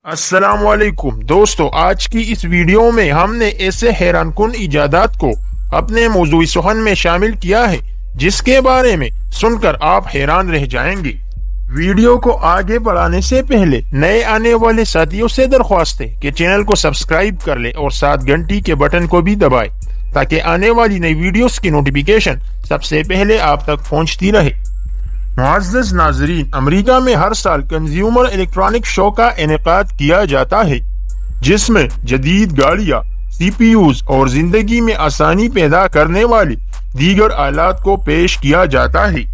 السلام علیکم دوستو، آج کی اس ویڈیو میں ہم نے ایسے حیران کن ایجادات کو اپنے موضوعی سخن میں شامل کیا ہے جس کے بارے میں سن کر آپ حیران رہ جائیں گے۔ ویڈیو کو آگے بڑھانے سے پہلے نئے آنے والے ساتھیوں سے درخواست ہے کہ چینل کو سبسکرائب کر لے اور ساتھ گھنٹی کے بٹن کو بھی دبائے تاکہ آنے والی نئی ویڈیوز کی نوٹیفیکیشن سب سے پہلے آپ تک پہنچتی رہے۔ معزز ناظرین، امریکہ میں ہر سال کنزیومر الیکٹرانک شو کا انعقاد کیا جاتا ہے جس میں جدید گاڑیاں، سی پی یوز اور زندگی میں آسانی پیدا کرنے والی دیگر آلات کو پیش کیا جاتا ہے۔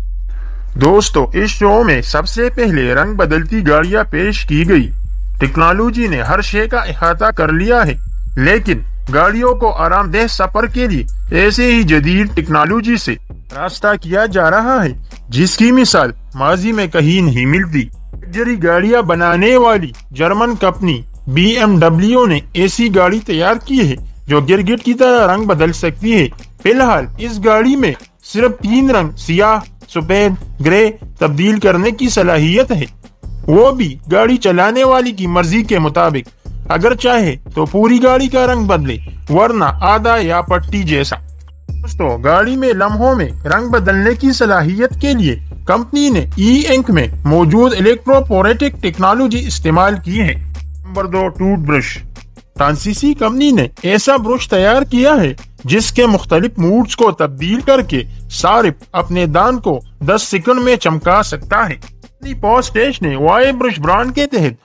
دوستو، اس شو میں سب سے پہلے رنگ بدلتی گاڑیاں پیش کی گئی۔ ٹیکنالوجی نے ہر شے کا احاطہ کر لیا ہے، لیکن گاڑیوں کو آرام دہ سفر کے لیے ایسے ہی جدید ٹیکنالوجی سے راستہ کیا جا رہا ہے جس کی مثال ماضی میں کہیں نہیں ملتی۔ لگژری گاڑیاں بنانے والی German company B M W نے ایسی گاڑی تیار کی ہے جو گرگٹ کی طرح رنگ بدل سکتی ہے۔ فی الحال اس گاڑی میں صرف 3 رنگ سیاہ، سفید، گرے تبدیل کرنے کی صلاحیت ہے، وہ بھی گاڑی چلانے والی کی مرضی کے مطابق۔ اگر چاہے تو پوری گاڑی کا رنگ بدلے، ورنہ آدھا یا پٹی جیسا۔ دوستو، گاڑی میں لمحوں میں رنگ بدلنے کی صلاحیت کے لیے کمپنی نے ای انک میں موجود الیکٹروپوریٹک ٹیکنالوجی استعمال کی ہے۔ Number 2، toothbrush. فرانسیسی کمپنی نے ایسا برش تیار کیا ہے جس کے مختلف موڈز کو تبدیل کر کے صارف اپنے دان کو 10 سیکنڈ میں چمکا سکتا ہے۔ پوسٹیش نے وائی برش برانڈ کے تحت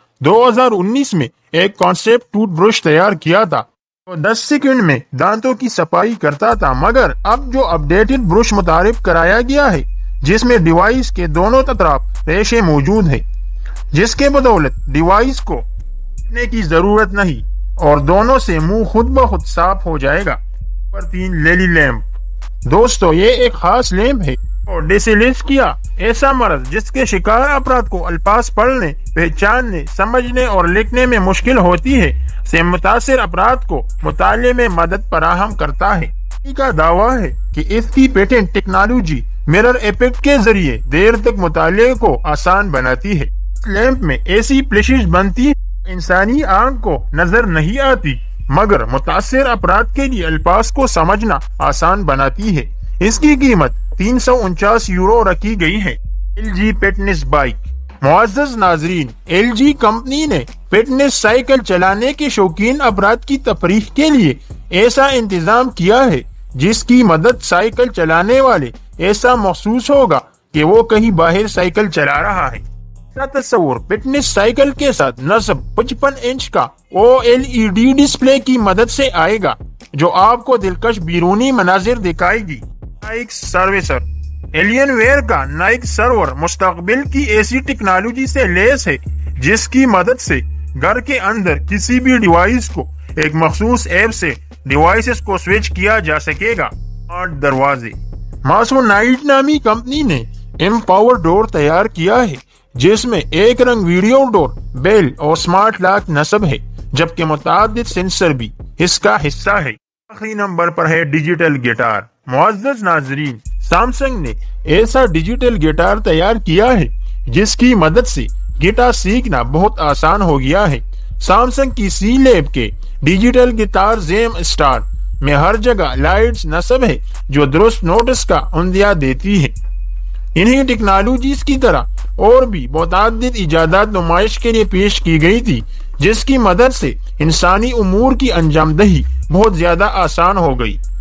2019 میں ایک کانسیپٹ ٹوتھ برش تیار کیا تھا وہ 10 سیکنڈ میں دانتوں کی صفائی کرتا تھا، مگر اب جو اپڈیٹڈ برش متعارف کرایا گیا ہے جس میں ڈیوائس کے دونوں اطراف ریشے موجود ہیں، جس کے بدولت ڈیوائس کو پیٹنے کی ضرورت نہیں اور دونوں سے منہ خود بخود صاف ہو جائے گا۔ Number 3، Laila lamp. دوستو، یہ ایک خاص لیمپ ہے اور ڈیسلیکسیا ایسا مرض جس کے شکار افراد کو الفاظ پڑھنے، پہچاننے، سمجھنے اور لکھنے میں مشکل ہوتی ہے سے متاثر افراد کو مطالعے میں مدد فراہم کرتا ہے۔ ان کا دعویٰ ہے کہ اس کی پیٹنٹ ٹیکنالوجی مرر ایفیکٹ کے ذریعے دیر تک مطالعے کو آسان بناتی ہے۔ اس لیمپ میں ایسی فلیشز بنتی ہے انسانی آنکھ کو نظر نہیں آتی مگر متاثر افراد کے لیے الفاظ کو سمجھنا آسان بناتی ہے۔ اس کی قیمت 349 یورو رکھی گئی ہے۔ L G fitness bike. معزز ناظرین، ایل جی کمپنی نے فٹنس سائیکل چلانے کے شوقین افراد کی تفریح کے لیے ایسا انتظام کیا ہے جس کی مدد سائیکل چلانے والے ایسا محسوس ہوگا کہ وہ کہیں باہر سائیکل چلا رہا ہے۔ ایسا تصور فٹنس سائیکل کے ساتھ نصب 55 انچ کا OLED ڈسپلے کی مدد سے آئے گا جو آپ کو دلکش بیرونی مناظر دکھائے گی۔ نائک سروسر۔ ایلین ویئر کا نائک سرور مستقبل کی ایسی ٹیکنالوجی سے لیس ہے جس کی مدد سے گھر کے اندر کسی بھی ڈیوائس کو ایک مخصوص ایپ سے ڈیوائسز کو سوئچ کیا جا سکے گا۔ سمارٹ دروازے۔ ماسونائٹ نامی کمپنی نے ایمپاور ڈور تیار کیا ہے جس میں ایک رنگ ویڈیو ڈور، بیل اور سمارٹ لاک نصب ہے، جبکہ متعدد سینسر بھی اس کا حصہ ہے۔ آخری نمبر پر ہے ڈیجیٹل گٹار۔ معزز ناظرین، سامسنگ نے ایسا ڈیجیٹل گٹار تیار کیا ہے جس کی مدد سے گٹار سیکھنا بہت آسان ہو گیا ہے۔ سامسنگ کی سی لیب کے ڈیجیٹل گٹار زیم اسٹار میں ہر جگہ لائٹس نصب ہے جو درست نوٹس کا عندیہ دیتی ہے۔ انہی ٹیکنالوجیز کی طرح اور بھی متعدد ایجادات نمائش کے لیے پیش کی گئی تھی جس کی مدد سے انسانی امور کی انجام دہی بہت زیادہ آسان ہو گئی۔